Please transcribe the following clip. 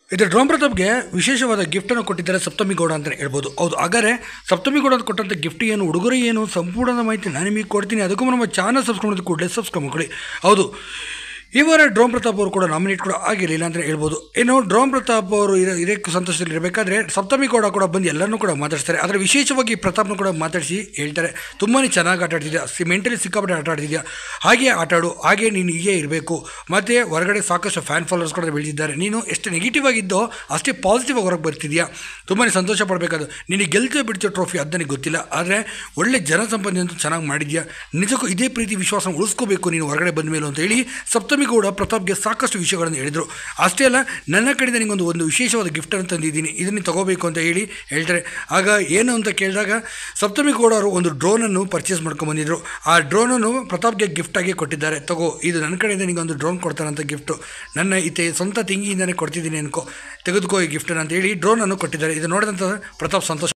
ಇದು ಡ್ರೋನ್ ಪ್ರತಾಪ್ಗೆ ವಿಶೇಷವಾದ ಗಿಫ್ಟನ್ನು ಕೊಟ್ಟಿದ್ದಾರೆ ಸಪ್ತಮಿ ಗೌಡ ಅಂತಲೇ ಹೇಳ್ಬೋದು. ಹೌದು, ಹಾಗಾದರೆ ಸಪ್ತಮಿ ಗೌಡ ಕೊಟ್ಟಂಥ ಗಿಫ್ಟ್ ಏನು, ಉಡುಗೊರೆ ಏನು, ಸಂಪೂರ್ಣ ಮಾಹಿತಿ ನಾನು ನಿಮಗೆ ಕೊಡ್ತೀನಿ. ಅದಕ್ಕೂ ನಮ್ಮ ಚಾನಲ್ ಸಬ್ಸ್ಕ್ರೈಬ್ ಮಾಡೋದು ಕೂಡಲೇ ಸಬ್ಸ್ಕ್ರೈಬ್ ಮಾಡ್ಕೊಳ್ಳಿ. ಹೌದು, ಈ ವಾರ ಡ್ರೋನ್ ಪ್ರತಾಪ್ ಅವರು ಕೂಡ ನಾಮಿನೇಟ್ ಕೂಡ ಆಗಿರಲಿಲ್ಲ ಅಂತ ಹೇಳ್ಬೋದು. ಇನ್ನು ಡ್ರೋನ್ ಪ್ರತಾಪ್ ಅವರು ಇದಕ್ಕೆ ಸಂತೋಷದಲ್ಲಿರಬೇಕಾದ್ರೆ ಸಪ್ತಮಿ ಗೌಡ ಕೂಡ ಬಂದು ಎಲ್ಲರನ್ನೂ ಕೂಡ ಮಾತಾಡ್ತಾರೆ. ಆದರೆ ವಿಶೇಷವಾಗಿ ಪ್ರತಾಪ್ನ ಕೂಡ ಮಾತಾಡಿಸಿ ಹೇಳ್ತಾರೆ, ತುಂಬಾ ಚೆನ್ನಾಗಿ ಆಟ ಆಡ್ತಿದ್ಯಾ, ಮೆಂಟಲಿ ಸಿಕ್ಕಾಪಟ್ಟೆ ಆಟ ಆಡ್ತಿದ್ಯಾ, ಹಾಗೆ ಆಟ ಆಡು, ಹಾಗೆ ನೀನು ಹೀಗೆ ಇರಬೇಕು. ಮತ್ತು ಹೊರಗಡೆ ಸಾಕಷ್ಟು ಫ್ಯಾನ್ ಫಾಲೋವರ್ಸ್ ಕೂಡ ಬೆಳೆದಿದ್ದಾರೆ. ನೀನು ಎಷ್ಟು ನೆಗೆಟಿವ್ ಆಗಿದ್ದೋ ಅಷ್ಟೇ ಪಾಸಿಟಿವ್ ಆಗಿ ಹೊರಗೆ ಬರ್ತಿದ್ಯಾ. ತುಂಬಾ ಸಂತೋಷ ಪಡಬೇಕಾದ್ರು. ನಿನಗೆ ಗೆಲ್ತೋ ಬಿಡ್ತೀಯೋ ಟ್ರೋಫಿ ಅದು ನನಗೆ ಗೊತ್ತಿಲ್ಲ, ಆದರೆ ಒಳ್ಳೆ ಜನಸಂಪನ್ನೆ ಅಂತೂ ಚೆನ್ನಾಗಿ ಮಾಡಿದ್ಯಾ. ನಿಜಕ್ಕೂ ಇದೇ ಪ್ರೀತಿ ವಿಶ್ವಾಸ ಉಳಿಸ್ಕೋಬೇಕು ನೀನು ಹೊರಗಡೆ ಬಂದ ಮೇಲೆ ಅಂತ ಹೇಳಿ ಸಪ್ತಮಿ ಗೌಡ ಪ್ರತಾಪ್ಗೆ ಸಾಕಷ್ಟು ವಿಷಯಗಳನ್ನು ಹೇಳಿದರು. ಅಷ್ಟೇ ಅಲ್ಲ, ನನ್ನ ಕಡೆಯಿಂದ ನಿಮಗೊಂದು ಒಂದು ವಿಶೇಷವಾದ ಗಿಫ್ಟನ್ನು ತಂದಿದ್ದೀನಿ, ಇದನ್ನು ತಗೋಬೇಕು ಅಂತ ಹೇಳ್ತಾರೆ. ಆಗ ಏನು ಅಂತ ಕೇಳಿದಾಗ ಸಪ್ತಮಿ ಗೌಡ ಅವರು ಒಂದು ಡ್ರೋನನ್ನು ಪರ್ಚೇಸ್ ಮಾಡ್ಕೊಂಡ್ಬಂದಿದ್ರು. ಆ ಡ್ರೋನನ್ನು ಪ್ರತಾಪ್ಗೆ ಗಿಫ್ಟಾಗಿ ಕೊಟ್ಟಿದ್ದಾರೆ. ತಗೋ, ಇದು ನನ್ನ ಕಡೆಯಿಂದ ನಿಮಗೆ ಒಂದು ಡ್ರೋನ್ ಕೊಡ್ತಾರಂಥ ಗಿಫ್ಟು, ನನ್ನ ಸ್ವಂತ ತಂಗಿಯಿಂದನೇ ಕೊಡ್ತಿದ್ದೀನಿ ಅನ್ಕೋ, ತೆಗೆದುಕೋ ಈ ಗಿಫ್ಟನ್ನು ಅಂತ ಹೇಳಿ ಡ್ರೋನನ್ನು ಕೊಟ್ಟಿದ್ದಾರೆ. ಇದು ನೋಡಿದಂಥ ಪ್ರತಾಪ್ ಸಂತೋಷ